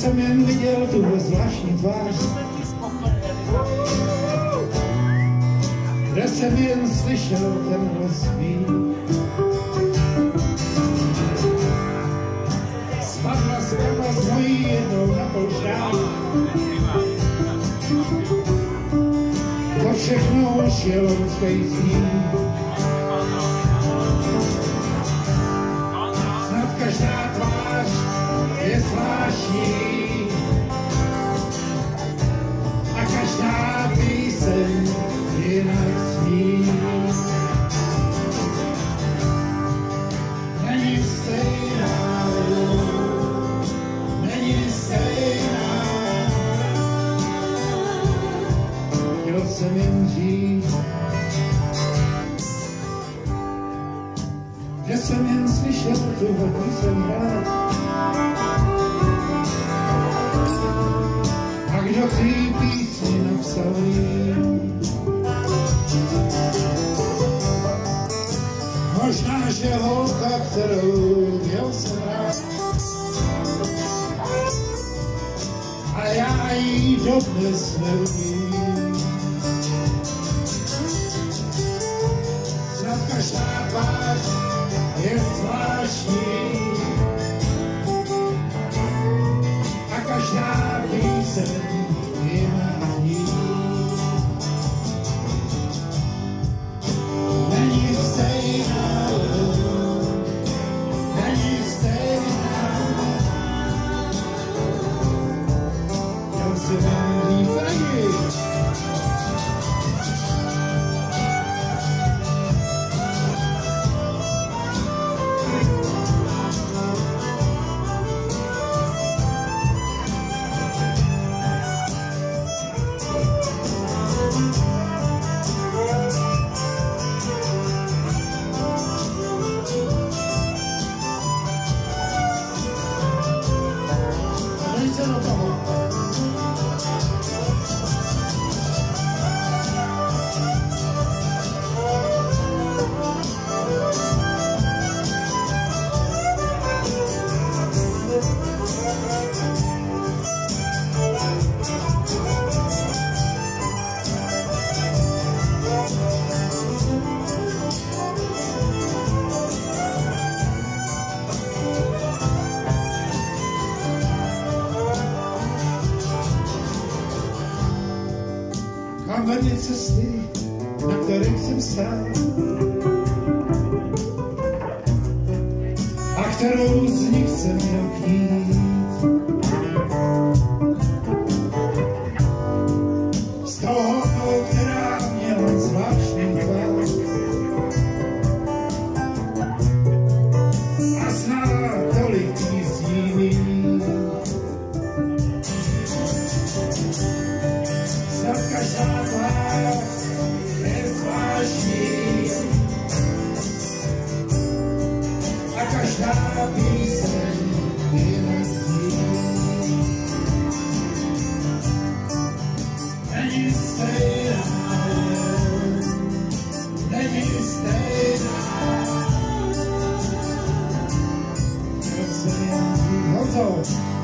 jsem jen viděl tuhle zvláštní tvář, kde jsem jen slyšel tenhle zpív. Spadla skala z mojí jednou na polštář, to všechno už je loňskej sníh. Snad každá tvář je zvláštní a každá píseň jinak zní. Není stejná, není stejná. Chtěl jsem jen říct, že jsem jen slyšel tuhle píseň hrát. A kdo ty písni napsal jí? Možná, že holka, kterou měl jsem rád, a já jí dodnes neumím. Snad každá tvář je zvláštní a každá píseň jinak zní. Není stejná, není stejná. Chtěl jsem jen říct taky. Mám vedle cesty, na kterých jsem stál, a kterou z nich jsem měl knít. Z toho, která měla zvláštní tvář a znala tolik písní mých. Snad každá tvář je zvláštní a každá píseň jinak zní. Není stejná, není stejná. Chtěl jsem jen říct hotovo.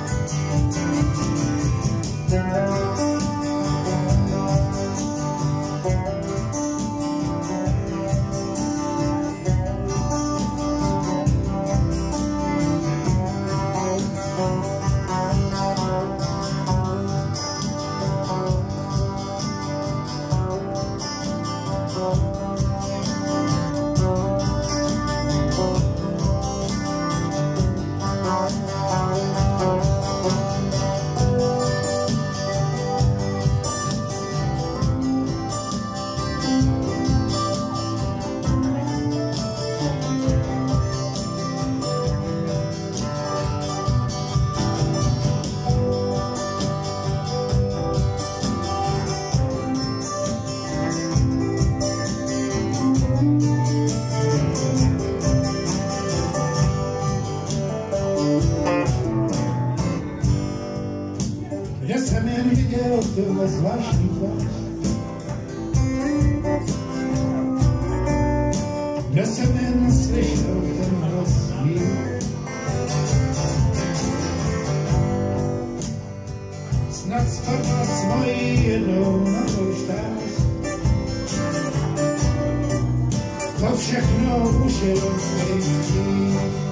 Kde jsem jen viděl tuhle zvláštní tvář, kde jsem jen slyšel ten hlas svých. snad spadla s mojí jednou na polštář. To všechno už je od tvých